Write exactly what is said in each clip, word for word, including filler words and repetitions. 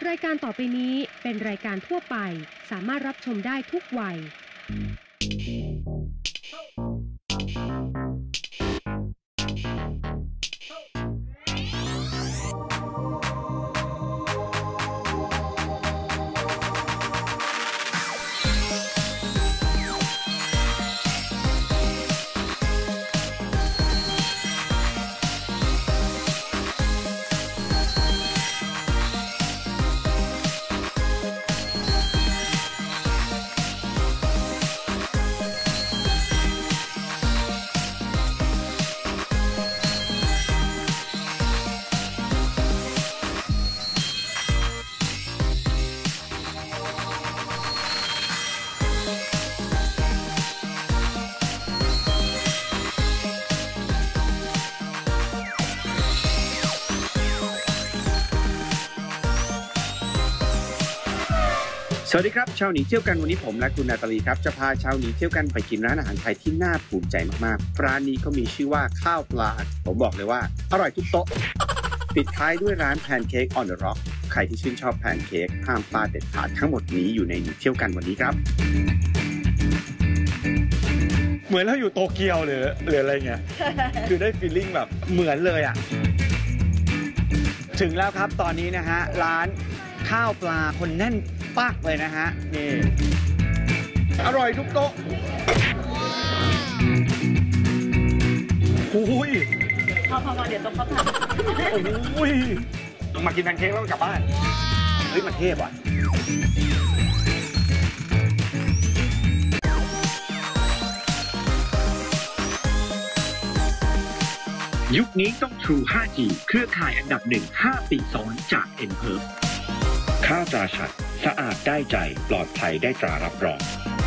รายการต่อไปนี้เป็นรายการทั่วไปสามารถรับชมได้ทุกวัยสวัสดีครับชาวหนีเที่ยวกันวันนี้ผมและคุณนาตาลีครับจะพาชาวหนีเที่ยวกันไปกินร้านอาหารไทยที่น่าภูมิใจมากๆร้านนี้เขามีชื่อว่าข้าวปลาผมบอกเลยว่าอร่อยทุกโต๊ะปิดท้ายด้วยร้านแพนเค้ก on the rock ใครที่ชื่นชอบแพนเค้กห้ามพลาดเด็ดขาดทั้งหมดนี้อยู่ในหนีเที่ยวกันวันนี้ครับเหมือนเราอยู่โตเกียวหรือหรืออะไรเงี้ย คือได้ฟีลลิ่งแบบเหมือนเลยอ่ะถึงแล้วครับตอนนี้นะฮะร้านข้าวปลาคนแน่นปักเลยนะฮะนี่อร่อยทุกโต๊ะอุ้ยพอพอเดี๋ยวต้องเขาผัดโอ้ยมากินแพนเค้กแล้วกลับบ้านเฮ้ยมันเทพว่ะยุคนี้ต้อง True ไฟว์จี เครือข่ายอันดับหนึ่ง ห้า ปีซ้อนจาก เอ็น เพิร์ฟ ข้าวตราชัดสะอาดได้ใจปลอดภัยได้ตรารับรอง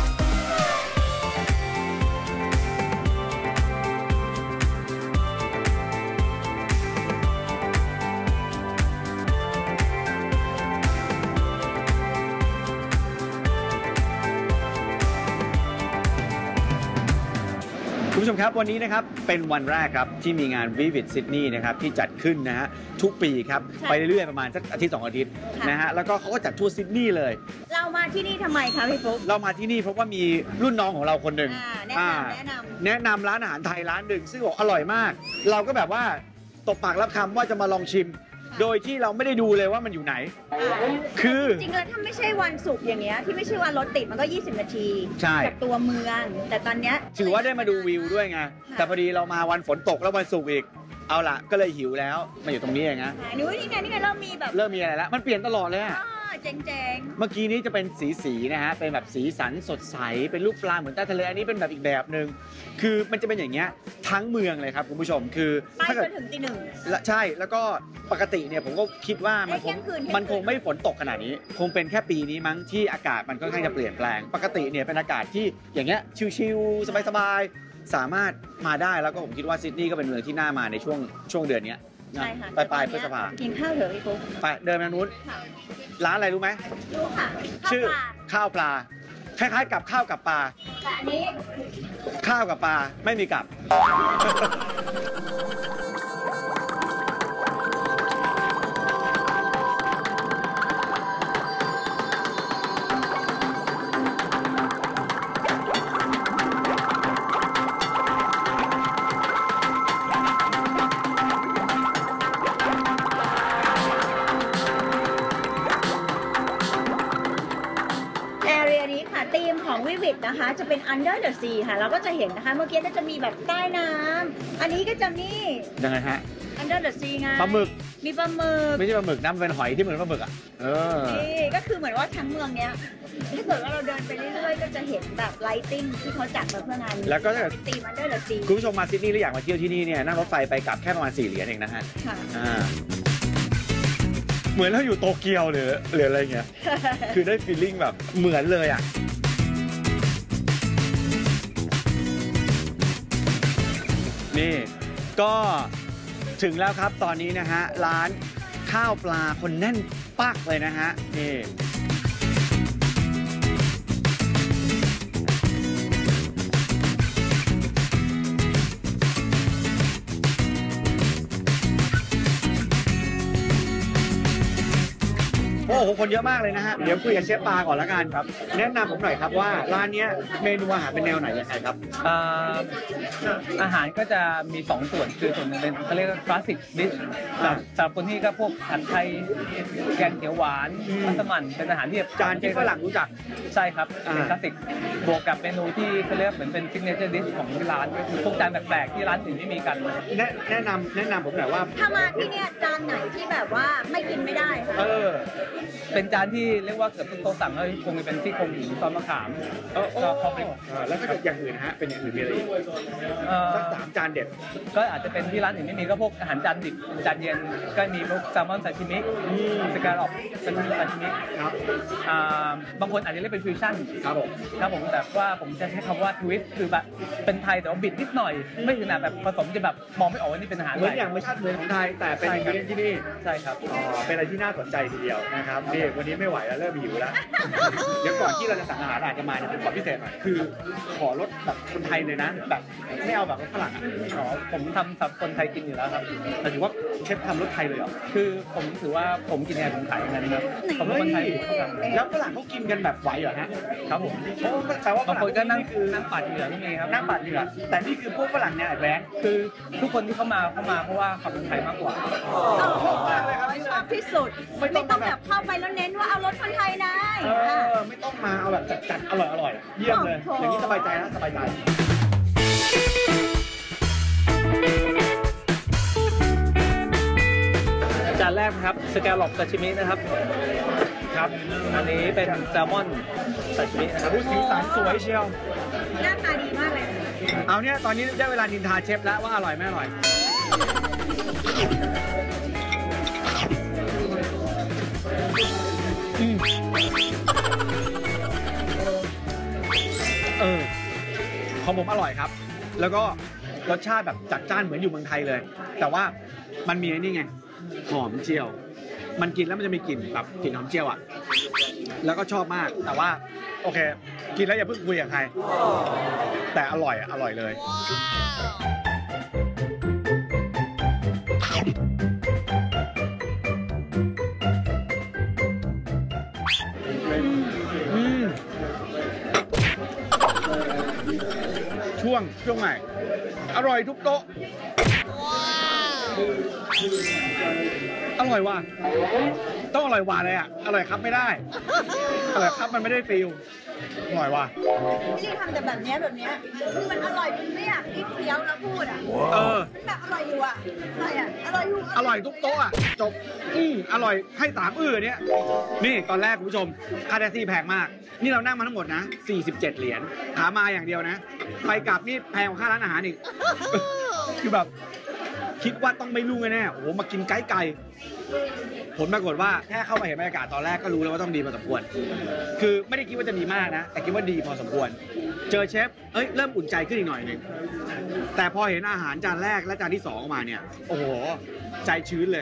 คุณผู้ชมครับวันนี้นะครับเป็นวันแรกครับที่มีงาน Vivid Sydney นะครับที่จัดขึ้นนะฮะทุกปีครับไปเรื่อยๆประมาณสักอาทิตย์สองอาทิตย์นะฮะแล้วก็เขาก็จัดทั่วซิดนีย์เลยเรามาที่นี่ทำไมคะพี่ปุ๊กเรามาที่นี่เพราะว่ามีรุ่นน้องของเราคนหนึ่งแนะนำแนะนำแนะนำร้านอาหารไทยร้านหนึ่งซึ่งบอกอร่อยมากเราก็แบบว่าตบปากรับคำว่าจะมาลองชิมโดยที่เราไม่ได้ดูเลยว่ามันอยู่ไหนคือจริงๆแล้วถ้าไม่ใช่วันศุกร์อย่างเงี้ยที่ไม่ใช่วันรถติดมันก็ยี่สิบนาทีจากตัวเมืองแต่ตอนเนี้ยถือว่าได้มาดูวิวด้วยไงแต่พอดีเรามาวันฝนตกแล้ววันศุกร์อีกเอาละก็เลยหิวแล้วมาอยู่ตรงนี้เองนะนี่นี่ไงนี่ไงเริ่มมีแบบเริ่มมีอะไรแล้วมันเปลี่ยนตลอดเลยอะเจ๋งๆเมื่อกี้นี้จะเป็นสีสีนะฮะเป็นแบบสีสันสดใสเป็นรูปปลาเหมือนใต้ทะเลอันนี้เป็นแบบอีกแบบหนึ่งคือมันจะเป็นอย่างเงี้ยทั้งเมืองเลยครับคุณผู้ชมคือถ้าเกิดถึงตีหนึ่งใช่แล้วก็ปกติเนี่ยผมก็คิดว่ามันคงมันคงไม่ฝนตกขนาดนี้คงเป็นแค่ปีนี้มั้งที่อากาศมันค่อนข้างจะเปลี่ยนแปลงปกติเนี่ยเป็นอากาศที่อย่างเงี้ยชิลๆสบายๆสามารถมาได้แล้วก็ผมคิดว่าซิดนีย์ก็เป็นเมืองที่น่ามาในช่วงช่วงเดือนนี้ใช่ค่ะปลายปลายพฤษภากินข้าวเถอะพี่ปุ๊กไปเดินไปนู้นร้านอะไรรู้ไหมรู้ค่ะชื่อข้าวปลาคล้ายๆกับข้าวกับปลาแต่อันนี้ข้าวกับปลาไม่มีกับธีมของวิวิตนะคะจะเป็น Under the Sea ค่ะเราก็จะเห็นนะคะเมื่อกี้ก็จะมีแบบใต้น้ำอันนี้ก็จะมียังไงฮะ Under the Sea ไงปลาหมึกมีปลาหมึกไม่ใช่ปลาหมึกน้ำเป็นหอยที่เหมือนปลาหมึกอ่ะเออนี่ก็คือเหมือนว่าทั้งเมืองเนี้ยถ้าเกิดว่าเราเดินไปเรื่อยๆก็จะเห็นแบบไลติ้งที่เขาจัดมาเพื่องานนี้แล้วก็จะธีม Under the Sea คุณผู้ชมมาซิดนีย์หรืออยากมาเที่ยวที่นี่เนี่ยนั่งรถไฟไปกลับแค่ประมาณสี่เหรียญเองนะฮะค่ะอ่าเหมือนเราอยู่โตเกียวหรือหรืออะไรเงี้ยคือได้ฟีลลิ่งแบบเหมือนเลยอ่ะนี่ก็ถึงแล้วครับตอนนี้นะฮะร้านข้าวปลาคนแน่นปักเลยนะฮะนี่โอ้โหคนเยอะมากเลยนะฮะเดี๋ยวคุยกับเชฟปาก่อนละกันครับแนะนำผมหน่อยครับว่าร้านนี้เมนูอาหารเป็นแนวไหนยังไงครับอาหารก็จะมีสองส่วนคือส่วนหนึงเป็นเขาเรียกว่าคลาสสิกดิชสำหรับคนที่ก็พวกผัดไทยแกงเขียวหวานมัสมั่นเป็นอาหารที่จานที่ฝรั่งรู้จักใช่ครับเป็นคลาสสิกบวกกับเมนูที่เขาเรียกเหมือนเป็นซิกเนเจอร์ดิชของที่ร้านก็คือพวกจานแปลกๆที่ร้านอื่นไม่มีกันแนะแนะนำแนะนำผมหน่อยว่าถ้ามาที่เนี่ยจานไหนที่แบบว่าไม่กินไม่ได้คะเออเป็นจานที่เรียกว่าเกือบทุกโต๊ะสั่งก็คงจะเป็นซี่โครงหมูซอสมะขามเออก็พอเป็นแล้วถ้าเกิดอย่างอื่นนะฮะเป็นอย่างอื่นมีอะไรอีกเอ่อสักสามจานเด็ดก็อาจจะเป็นที่ร้านอื่นไม่มีก็พวกอาหารจานดิบจานเย็นก็มีพวกแซลมอนซาชิมิสกาลอปเป็นซาชิมิครับอ่าบางคนอาจจะเรียกเป็นฟิวชั่นครับผมครับผมแต่ว่าผมจะใช้คำว่าทวิสต์คือแบบเป็นไทยแต่ว่าบิดนิดหน่อยไม่ถึงขนาดแบบผสมจะแบบมองไม่ออกว่านี่เป็นอาหารเหมือะอนไรอย่างไม่ชัดเหมือนของไทยแต่เป็นอินกรีเดียนที่นี่ใช่ครับอ๋อเป็นอะไรที่น่าสนใจทีเดียวนะครับนี่วันนี้ไม่ไหวแล้วเริ่มหิวแล้ว เดี๋ยวก่อนที่เราจะสั่งอาหารอาจจะมาเนี่ยผมขอพิเศษหน่อยคือขอรสแบบคนไทยเลยนะแบบไม่เอาแบบรสฝรั่งอ่ะอ๋อผมทำสำหรับคนไทยกินอยู่แล้วครับแต่ถือว่าเชฟทำรสไทยเลยเหรอคือผมถือว่าผมกินแทนผมขายอย่างนั้นครับผมเป็นคนไทยผมก็ทำแล้วฝรั่งเขากินกันแบบไหวเหรอฮะครับผมโอ้แต่ว่าฝบางรั่งคนก็นั่งคือนั่งปัดเหงื่อก็มีครับนั่งปัดเหงื่อแต่นี่คือพวกฝรั่งเนี่ยแรงคือทุกคนที่เข้ามาเข้ามาเพราะว่าความเป็นไทยมากกว่าชอบที่สุดไม่ต้องแบบเข้าไปแล้วเน้นว่าเอารสคนไทยนะเออไม่ต้องมาเอาแบบจัดๆอร่อยอร่อยๆเยี่ยมเลยอย่างนี้สบายใจนะสบายใจจานแรกนะครับสแกลลอปซาชิมินะครับครับอันนี้เป็นแซลมอนซาชิมินะครับสีสันสวยเชียวหน้าตาดีมากเลยเอาเนี่ยตอนนี้ได้เวลานินทาเชฟแล้วว่าอร่อยไม่อร่อยอืมเออของผมอร่อยครับ แล้วก็รสชาติแบบจัดจ้านเหมือนอยู่เมืองไทยเลย แต่ว่ามันมีไอ้นี่ไงหอมเจียว มันกินแล้วมันจะมีกลิ่นแบบกลิ่นหอมเจียวอ่ะแล้วก็ชอบมากแต่ว่าโอเคกินแล้วอย่าเพิ่งคุยกับใครแต่อร่อยอ่ะอร่อยเลยอืมช่วงช่วงไหนอร่อยทุกโต๊ะอร่อยว่ะต้องอร่อยหวานเลยอ่ะอร่อยครับไม่ได้อร่อยครับมันไม่ได้ฟิลอร่อยว่ะที่ทำแต่แบบเนี้ยแบบเนี้ยคือมันอร่อยจนไม่อยากที่เคี้ยวแล้วพูดอ่ะเออมันแบบอร่อยอยู่อ่ะอร่อยอ่ะอร่อยอยู่อร่อยทุกโต๊ะอ่ะจบอืมอร่อยให้สามอื้อเนี่ยนี่ตอนแรกคุณผู้ชมค่าแท็กซี่แพงมากนี่เรานั่งมาทั้งหมดนะสี่สิบเจ็ดเหรียญขามาอย่างเดียวนะไปกลับนี่แพงกว่าค่าร้านอาหารอีก คือแบบคิดว่าต้องไม่รุ่งแน่ๆโอ้โหมากินไก่ไก่ผลปรากฏว่าแค่เข้ามาเห็นบรรยากาศตอนแรกก็รู้แล้วว่าต้องดีพอสมควรคือไม่ได้คิดว่าจะดีมากนะแต่คิดว่าดีพอสมควรเจอเชฟเอ้ยเริ่มอุ่นใจขึ้นอีกหน่อยหนึ่งแต่พอเห็นอาหารจานแรกและจานที่สองออกมาเนี่ยโอ้โหใจชื้นเลย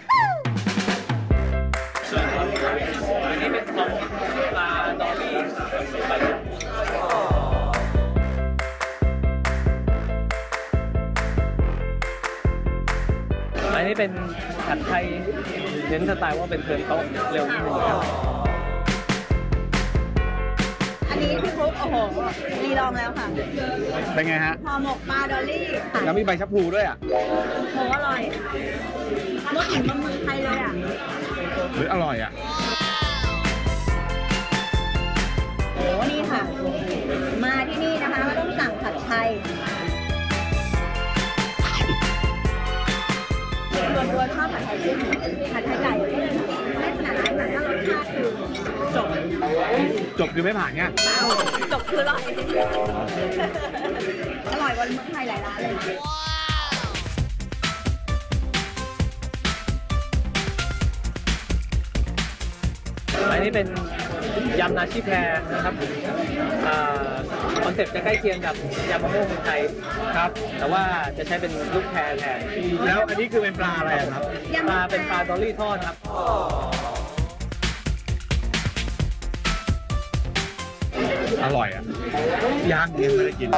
อันนี้เป็นของปลาดอลลี่อันนี้เป็นผัดไทยเน้นสไตล์ว่าเป็นเทิร์นโต๊ะเร็วนิดนึงครับอันนี้พี่ฟุ๊กโอ้โหรีลองแล้วค่ะเป็นไงฮะห่อหมกปลาดอลลี่ค่ะแล้วมีใบชะพลูด้วยอ่ะโหอร่อยรสถึงบะหมี่ไทยเลยอ่ะหรืออร่อยอ่ะโอ้นี่ค่ะ มาที่นี่นะคะก็ต้องสั่งผัดไทยส่วนตัวชอบผัดไทยขึ้นผัดไทยไก่ไม่ขนาดนั้นแต่ถ้ารสชาติคือจบจบคือไม่ผ่านเนี่ยจบคืออร่อยอร่อยกว่าเมืองไทยหลายร้านเลยอันนี้เป็นยำนาชิแพรนะครับคอนเซ็ปต์จะใกล้เคียงกับยำมะม่วงเมืองไทยครับแต่ว่าจะใช้เป็นลูกแพรแทนแล้วอันนี้คือเป็นปลาอะไรครับปลาเป็นปลาดอลลี่ทอดครับอร่อยอ่ะย่างยังไม่ได้กิน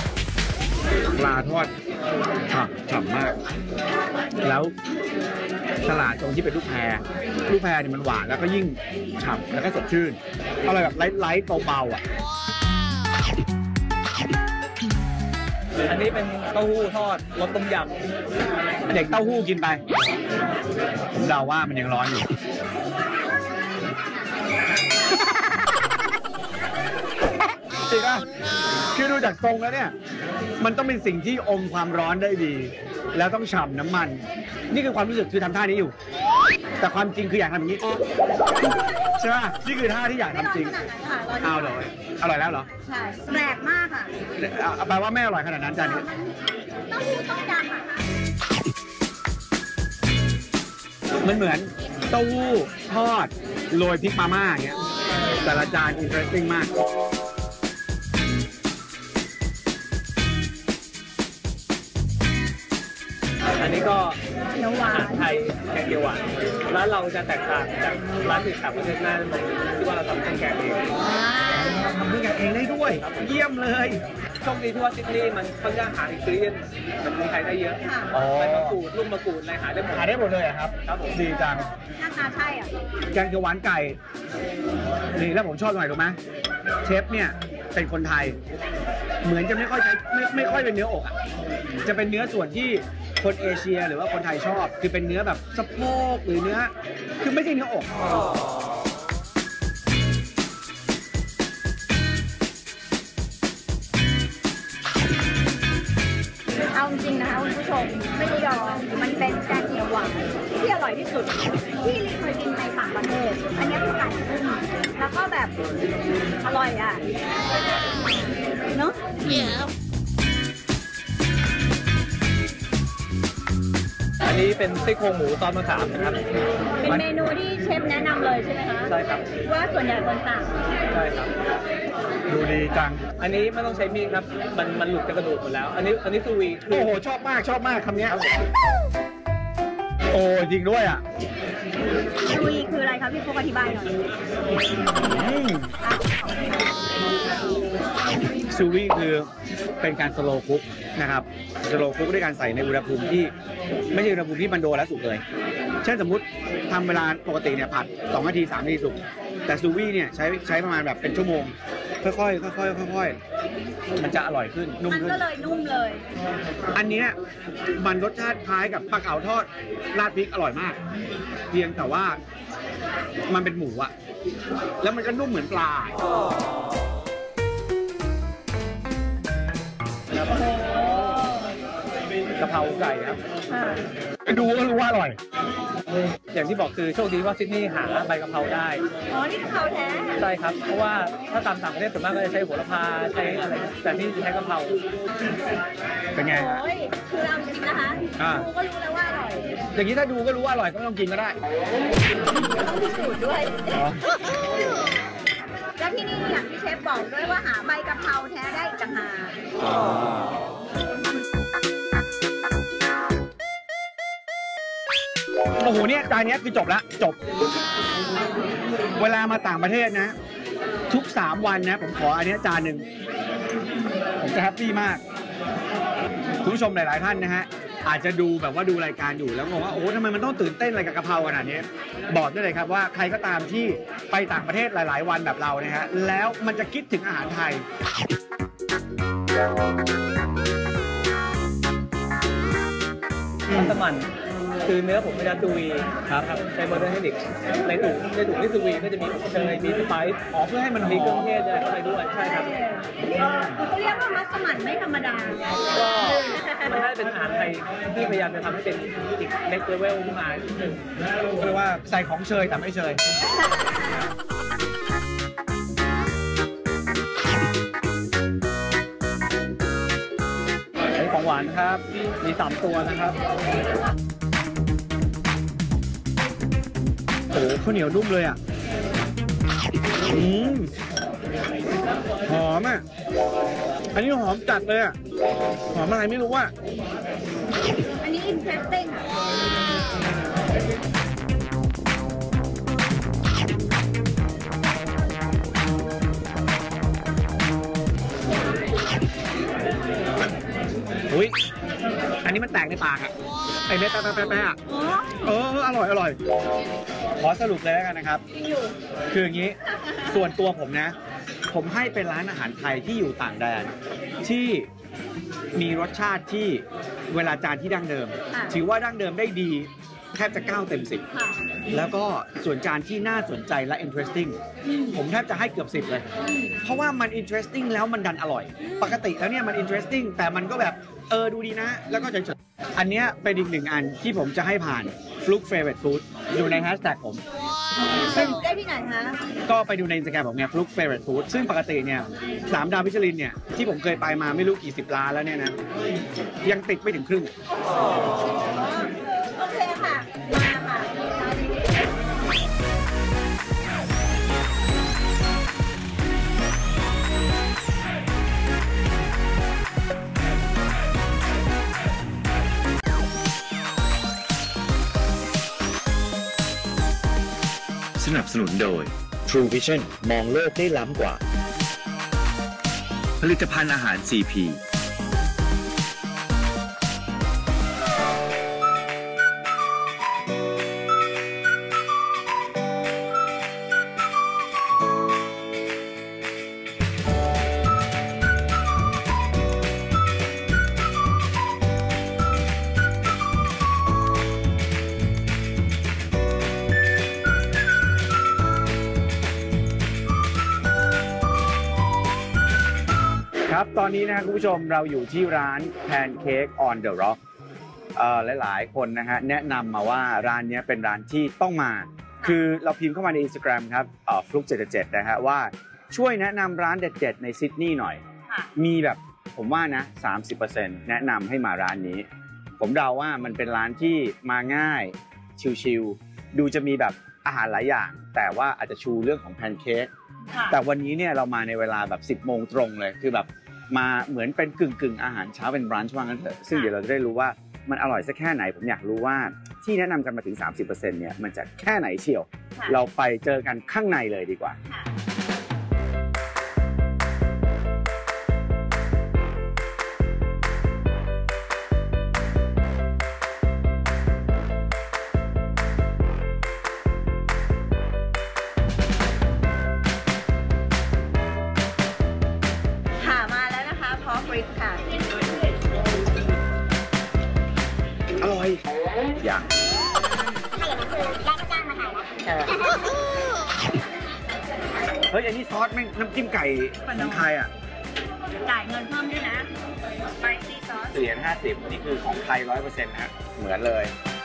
ปลาทอดฉ่ำฉ่ำมากแล้วฉลาดตรงที่เป็นลูกแพรลูกแพรเนี่ยมันหวานแล้วก็ยิ่งฉ่ำแล้วก็สดชื่นอร่อยแบบไลท์ๆเบาๆอ่ะอันนี้เป็นเต้าหู้ทอดรสต้มยำเด็กเต้าหู้กินไปผมเดาว่ามันยังร้อนอยู่จริงป่ะคือดูจากทรงแล้วเนี่ยมันต้องเป็นสิ่งที่อมความร้อนได้ดีแล้วต้องฉ่ำน้ำมันนี่คือความรู้สึกคือทำท่านี้อยู่แต่ความจริงคืออยากทำอย่างนี้ใช่ป่ะนี่คือท่าที่อยากทำจริงเอาเลยอร่อยแล้วเหรอใช่แปลกมากค่ะแปลว่าไม่อร่อยขนาดนั้นจานนี้เต้าหู้ต้มยำค่ะมันเหมือนเต้าหู้ทอดโรยพริกมาม่าอย่างเงี้ยแต่ละจานอินเทรสติ้งมากอันนี้ก็อาหารไทยแกงเขียวหวานร้านเราจะแตกต่างจากร้านอื่นต่างประเทศมากตรงที่ว่าเราทำเครื่องแกงเองทำเครื่องแกงเองได้ด้วยเยี่ยมเลยโชคดีที่ว่าซิดนีย์มันค่อนข้างหาอินกรีเดียนมันมีใครได้เยอะใบมะกรูดลูกมะกรูดอะไรหาได้หมดหาได้หมดเลยครับครับผมดีจังหน้าตาใช่อ่ะแกงเขียวหวานไก่นี่แล้วผมชอบตรงไหนรู้ไหมเชฟเนี่ยเป็นคนไทยเหมือนจะไม่ค่อยใช้ไม่ไม่ค่อยเป็นเนื้ออกอ่ะจะเป็นเนื้อส่วนที่คนเอเชียหรือว่าคนไทยชอบคือเป็นเนื้อแบบสะโพกหรือเนื้อคือไม่ใช่เนื้ออกเอาจริงนะคะคุณผู้ชมไม่ได้ยอมมันเป็นแกงเขียวหวานที่อร่อยที่สุดที่ลิเคยกินในต่างประเทศอันนี้คือไก่นุ่มแล้วก็แบบอร่อยอ่ะเนาะอันนี้เป็นซี่โครงหมูซอสมะขามนะครับเป็นเมนูที่เชฟแนะนำเลยใช่ไหมคะใช่ครับว่าส่วนใหญ่คนสั่งใช่ครับดูดีจังอันนี้ไม่ต้องใช้มีดครับมันมันหลุดจากกระดูกหมดแล้วอันนี้อันนี้ซูวีโอ้โหชอบมากชอบมากคำนี้โอ้จริงด้วยอ่ะซูวีคืออะไรครับพี่พกอธิบายหน่อยซูวีคือเป็นการสโลว์คุกนะครับสโลว์คุกด้วยการใส่ในอุณหภูมิที่ไม่ใช่อุณหภูมิที่มันโดนแล้วสุกเลยเช่นสมมุติทำเวลาปกติเนี่ยผัดสองนาทีสามนาทีสุกแต่ซูวีเนี่ยใช้ใช้ประมาณแบบเป็นชั่วโมงค่อยๆค่อยๆค่อยๆมันจะอร่อยขึ้นนุ่มขึ้นมันก็เลยนุ่มเลยอันนี้มันรสชาติคล้ายกับปลาเก๋าทอดราดพริกอร่อยมากเพียงแต่ว่ามันเป็นหมูอะแล้วมันก็นุ่มเหมือนปลากะเพราไก่ครับไปดูก็รู้ว่าอร่อยอย่างที่บอกคือโชคดีว่าซิดนีย์หาใบกะเพราได้อ๋อนี่กะเพราแท้ใช่ครับเพราะว่าถ้าตามต่างประเทศส่วนมากก็จะใช้โหระพาใช้อะไรแต่นี่ใช้กะเพราเป็นไงโอ้ยคือเอาจริงนะคะดูก็รู้แล้วว่าอร่อยอย่างนี้ถ้าดูก็รู้ว่าอร่อยก็ไม่ต้องกินก็ได้ต้องพิสูจน์ด้วยแล้วที่นี่อย่างที่เชฟบอกด้วยว่าหาใบกะเพราแท้ได้อีกต่างหากโอ้โหเนี่ยจานนี้คือจบแล้วจบเวลามาต่างประเทศนะทุกสามวันนะผมขออันนี้จานหนึ่งผมจะแฮปปี้มากคุณผู้ชมหลายๆท่านนะฮะอาจจะดูแบบว่าดูรายการอยู่แล้วบอกว่าโอ้ทำไมมันต้องตื่นเต้นอะไรกับกะเพราขนาดนี้บอกได้เลยครับว่าใครก็ตามที่ไปต่างประเทศหลายๆวันแบบเรานะฮะแล้วมันจะคิดถึงอาหารไทยมัสมั่นคือเนื้อผมเป็นซูวีครับใช้โมเดิร์นเทคนิคในถุงในถุงที่ซูวีก็จะมีเชยมีสไปซ์อ๋อเพื่อให้มันมีเครื่องเทศอะไรเข้าไปด้วยใช่ครับเขาเรียกว่ามัสมั่นไม่ธรรมดาก็มันน่าจะเป็นอาหารไทยที่พยายามจะทำให้เป็นอีก next level ขึ้นมาอีกหนึ่งเรียกว่าใส่ของเชยแต่ไม่เชยของหวานครับมีสามตัวนะครับโอ้โหข้าวเหนียวนุ่มเลยอ่ะอืมหอมอ่ะอันนี้หอมจัดเลยอ่ะหอมอะไรไม่รู้ว่าอันนี้ interesting อ่ะอุ้ยอันนี้มันแตกในปากอ่ะไอ้เม็ดแป๊ะแป๊ะแป๊ะอ่ะอ๋อเอออร่อยอร่อยขอสรุปเลยแล้วกันนะครับคืออย่างนี้ส่วนตัวผมนะ ผมให้เป็นร้านอาหารไทยที่อยู่ต่างแดนที่มีรสชาติที่เวลาจานที่ดั้งเดิมถือว่าดั้งเดิมได้ดีแทบจะเก้าเต็มสิบแล้วก็ส่วนจานที่น่าสนใจและ interesting ผมแทบจะให้เกือบสิบเลยเพราะว่ามัน interesting แล้วมันดันอร่อยปกติแล้วเนี่ยมัน interesting แต่มันก็แบบเออดูดีนะแล้วก็เฉยๆอันเนี้ยเป็นอีกหนึ่งอันที่ผมจะให้ผ่าน Fluke Favorite Food อยู่ในแฮชแท็กผมซึ่งได้ที่ไหนคะก็ไปดูใน Instagram ผมไง Fluke Favorite Food ซึ่งปกติเนี่ยสามดาวมิชลินเนี่ยที่ผมเคยไปมาไม่รู้กี่สิบร้านแล้วเนี่ยนะยังติดไม่ถึงครึ่งโอเคค่ะ มาค่ะสนับสนุนโดย True Vision มองโลกได้ล้ำกว่าผลิตภัณฑ์อาหาร ซี พีครับตอนนี้นะครับคุณผู้ชมเราอยู่ที่ร้าน Pancake on the Rock เอ่อหลายๆคนนะฮะแนะนำมาว่าร้านนี้เป็นร้านที่ต้องมาคือเราพิมพ์เข้ามาใน Instagram ครับเอ่อ ฟลุก เจ็ด เจ็ด นะฮะว่าช่วยแนะนำร้านเด็ดๆในซิดนีย์หน่อยมีแบบผมว่านะ สามสิบเปอร์เซ็นต์ แนะนำให้มาร้านนี้ผมเดาว่ามันเป็นร้านที่มาง่ายชิลๆดูจะมีแบบอาหารหลายอย่างแต่ว่าอาจจะชูเรื่องของแพนเค้กแต่วันนี้เนี่ยเรามาในเวลาแบบสิบโมงตรงเลยคือแบบมาเหมือนเป็นกึ่งกึ่งอาหารเช้าเป็นบรันช์ว่างั้นเถอะซึ่งเดี๋ยวเราจะได้รู้ว่ามันอร่อยสักแค่ไหนผมอยากรู้ว่าที่แนะนำกันมาถึง สามสิบเปอร์เซ็นต์ เนี่ยมันจะแค่ไหนเชียวเราไปเจอกันข้างในเลยดีกว่าอร่อยอย่างเฮ้ยอันนี้ซอสแม่งน้ำจิ้มไก่ของไทยอ่ะจ่ายเงินเพิ่มด้วยนะสไปซี่ซอสเหรียญห้าสิบนี่คือของไทยร้อยเปอร์เซ็นต์นะฮะเหมือนเลย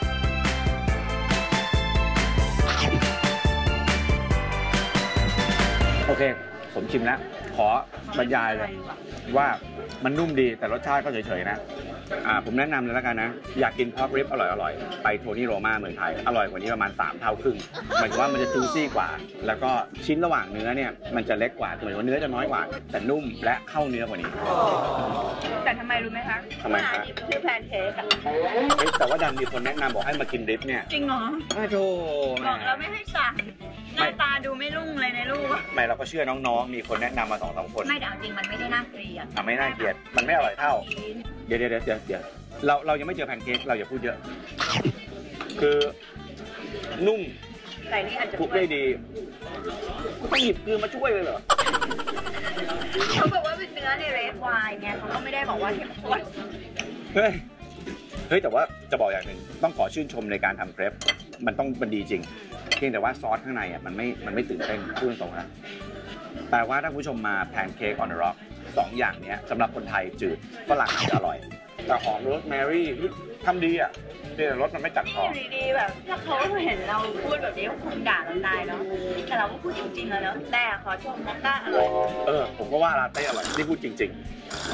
โอเคผมชิมแล้วขอบรรยายเลยว่ามันนุ่มดีแต่รสชาติก็เฉยๆนะอ่าผมแนะนำเลยแล้วกันนะอยากกินพอร์กริบอร่อยๆไปโทนี่โรม่าเมืองไทยอร่อยกว่านี้ประมาณสามเท่าครึ่งหมายถึงว่ามันจะจูซี่กว่าแล้วก็ชิ้นระหว่างเนื้อเนี่ยมันจะเล็กกว่าหมายถึงว่าเนื้อจะน้อยกว่าแต่นุ่มและเข้าเนื้อกว่านี้แต่ทำไมรู้ไหมคะทำไมคะคือแพนเค้กอะแต่ว่าดันมีคนแนะนำบอกให้มากินริบเนี่ยจริงเหรออ้าวโธ่บอกเราไม่ให้สั่งหน้าตาดูไม่รุ่งเลยในรูปไม่เราก็เชื่อน้องๆมีคนแนะนำมาสองสามคนไม่แต่จริงมันไม่ได้น่าเกลียดอ่ะไม่น่าเกลียดมันไม่อร่อยเท่าเดี๋ยวเดี๋ยวเดี๋ยวเดี๋ยวเราเรายังไม่เจอแพนเค้กเราอย่าพูดเยอะคือนุ่มไก่นี่อาจจะคลุกได้ดีไม่หยิบคือมาช่วยเลยเหรอเขาบอกว่าเป็นเนื้อในเรดไวน์ไงเขาก็ไม่ได้บอกว่าเข้มข้นเฮ้ยเฮ้ยแต่ว่าจะบอกอย่างหนึ่งต้องขอชื่นชมในการทำเครปมันต้องมันดีจริงเพียงแต่ว่าซอสข้างในอ่ะมันไม่มันไม่ตื่นเต้นพูดตรงๆนะแต่ว่าถ้าผู้ชมมาแพนเค้กออนเดอะร็อกสองอย่างนี้สำหรับคนไทยจืดฝรั่งอาจจะอร่อยแต่หอมโรสแมรี่ทำดีอ่ะแต่รสมันไม่จัดพอดีๆแบบถ้าเขาเห็นเราพูดแบบนี้คงด่าเราตายเนาะแต่เราก็พูดจริงๆแล้วเนาะแต่ขอชมมอคค่าอร่อยเออผมก็ว่าลาเต้อร่อยที่พูดจริงๆ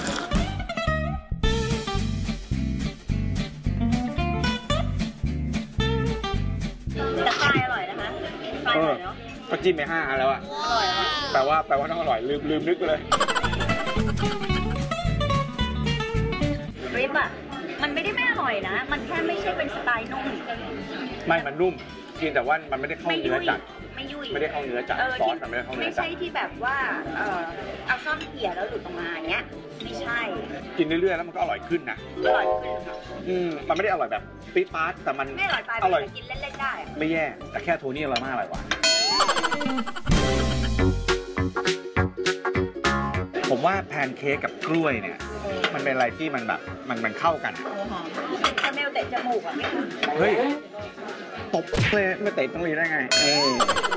แต่ปลายอร่อยนะคะปลายอร่อยเนาะก็จิ้มไปห้าแล้วอะอร่อยอะแปลว่าแปลว่าต้องอร่อยลืมลืมนึกเลยริบอะมันไม่ได้ไม่อร่อยนะมันแค่ไม่ใช่เป็นสไตล์นุ่มไม่มันนุ่มเพียงแต่ว่ามันไม่ได้เข้าเนื้อจัดไม่ยุ่ยไม่ได้เข้าเนื้อจัดซอสมันไม่ได้เข้าเนื้อจัดไม่ใช่ที่แบบว่าเออเอาซ่อมเกี่ยแล้วหลุดออกมาเนี้ยไม่ใช่กินเรื่อยๆแล้วมันก็อร่อยขึ้นนะอร่อยขึ้นค่ะอืมมันไม่ได้อร่อยแบบปี๊ดป๊าดแต่มันไม่อร่อยไปอร่อยกินเล่นๆได้อะไม่แย่แต่แค่โทนี่อร่อยมากอร่อยกว่าผมว่าแพนเค้กกับกล้วยเนี่ยมันเป็นอะไรที่มันแบบมันมันเข้ากันโอ้หอมคาราเมลเตะจมูกอ่ะเฮ้ยตบเลยไม่เตะต้องรีได้ไงเออ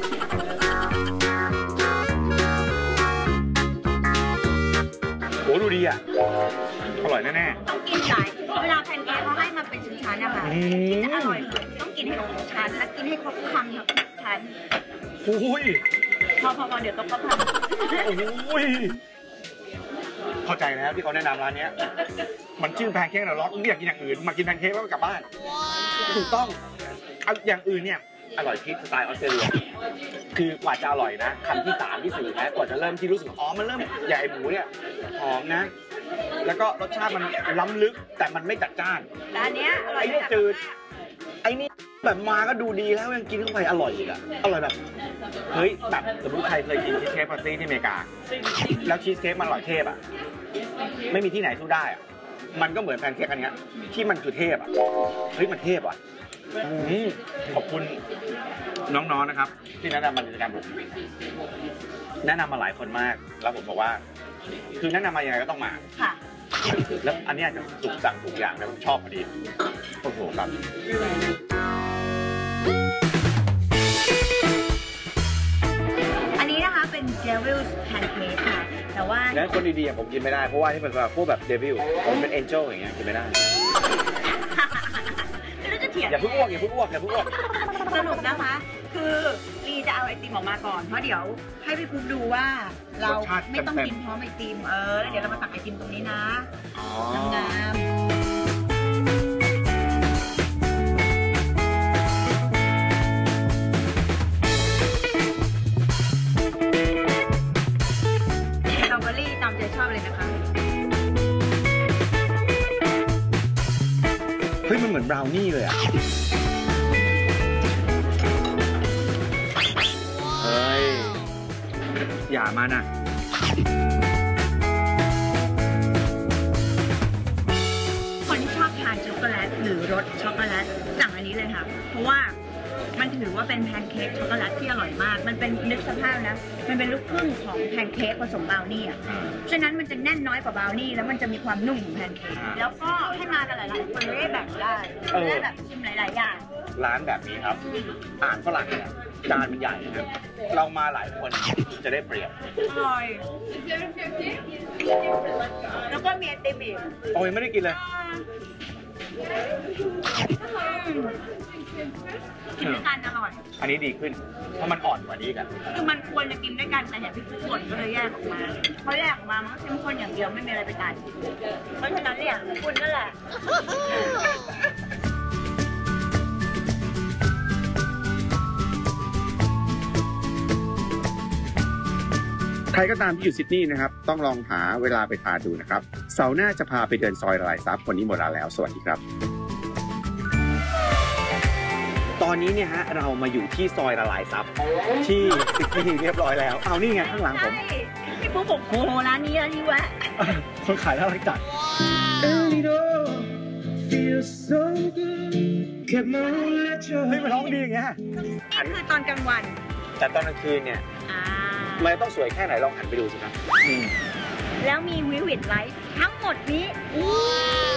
โหดูดีอ่ะอร่อยแน่ๆต้องกินหลายเวลาแพนเค้กเขาให้มาเป็นชั้นๆนะคะที่จะอร่อยต้องกินให้ครบทุกชั้นและกินให้ครบทุกคำทุกชั้นอุ้ยพอพอพอเดี๋ยวต้องก็พังโอ้ยเข้าใจแล้วที่เขาแนะนำร้านนี้มันชื่อแพนเค้กแต่ร้อนไม่อยากกินอย่างอื่นมากินแพนเค้กแล้วก็กลับบ้านถูกต้องอย่างอื่นเนี่ยอร่อยพิซสไตล์ออสเตรเลียคือกว่าจะอร่อยนะคำที่สามที่สี่นะกว่าจะเริ่มที่รู้สึกอ๋อมันเริ่มใหญ่หมูเนี่ยหอมนะแล้วก็รสชาติมันล้ำลึกแต่มันไม่จัดจ้านแต่อันเนี้ยอร่อยไอ้นี่จืดไอ้นี่แบบมาก็ดูดีแล้วยังกินเข้าไปอร่อยอีกอะอร่อยแบบเฮ้ยแบบสมมติใครเคยกินชีสเค้กปาร์ตี้ที่อเมริกาแล้วชีสเค้กมันอร่อยเทพอะไม่มีที่ไหนสู้ได้อะมันก็เหมือนแพนเค้กอันเนี้ยที่มันคือเทพอะเฮ้ยมันเทพอะขอบคุณน้องๆนะครับที่แนะนำมากิจกรรมผมแนะนำมาหลายคนมากแล้วผมบอกว่าคือแนะนำมายังไงก็ต้องมาค่ะแล้วอันนี้อาจจะสุกสั่งถูกอย่างนะผมชอบพอดีโอ้โหครับอันนี้นะคะเป็น Devil's Pancake ค่ะแต่ว่างั้นคนดีๆผมกินไม่ได้เพราะว่าที่เป็นแบบพวกแบบเดวิลผมเป็นเอ็นเจลอย่างเงี้ยกินไม่ได้ไม่รู้จะเถียงอย่าเพิ่งอ้วกอย่าเพิ่งอ้วกอย่าเพิ่งอ้วกสรุปนะคะ คือลีจะเอาไอติมออกมาก่อนเพราะเดี๋ยวให้พี่ปุ๊กดูว่าเราไม่ต้องกินพร้อมไอติมเออแล้วเดี๋ยวเรามาตักไอติมตรงนี้นะงามสตรอเบอรี่ตามใจชอบเลยนะคะเฮ้ยมันเหมือนบราวนี่เลยอ่ะเฮ้ยอย่ามานะคนที่ชอบทานช็อกโกแลตหรือรสช็อกโกแลตสั่งอันนี้เลยค่ะเพราะว่ามันถือว่าเป็นแพนเค้กช็อกโกแลตที่อร่อยมากมันเป็นนึกสภาพนะมันเป็นลูกครึ่งของแพนเค้กผสมบราวนี่อ่ะฉะนั้นมันจะแน่นน้อยกว่าบราวนี่แล้วมันจะมีความนุ่มของแพนเค้กแล้วก็ให้มากันหลายๆคนได้แบบได้ได้แบบชิมหลายๆอย่างร้านแบบนี้ครับอาหารฝรั่งเนี่ยจานมันใหญ่นะครับเรามาหลายคนจะได้เปรียบอร่อยแล้วก็มีไอติมอีกโอ้ยไม่ได้กินเลยกินด้วยกันอร่อยอันนี้ดีขึ้นเพราะมันอ่อนกว่านี้กันคือมันควรจะกินด้วยกันแต่เนี่ยพี่ปุ๊กบ่นก็เลยแยกออกมาเพราะแยกออกมามันก็เข้มข้นอย่างเดียวไม่มีอะไรไปตัดเพราะฉะนั้นเนี่ยคุณนั่นแหละใครก็ตามที่อยู่ซิดนีย์นะครับต้องลองหาเวลาไปทานดูนะครับเสาร์หน้าจะพาไปเดินซอยละลายซับวันนี้หมดเวลาแล้วสวัสดีครับตอนนี้เนี่ยฮะเรามาอยู่ที่ซอยละลายซับที่ซิดนีย์เรียบร้อยแล้วเอานี่ไงข้างหลังผมใช่พี่ปุ๊กบอกโอ้โหร้านนี้ร้านนี้แวะคนขายน่ารักจัดเฮ้ยมันร้องดีอย่างเงี้ยนี่คือตอนกลางวันแต่ตอนกลางคืนเนี่ยอ่ามันต้องสวยแค่ไหนลองหันไปดูสิครับแล้วมีวิวิดไลท์ทั้งหมดนี้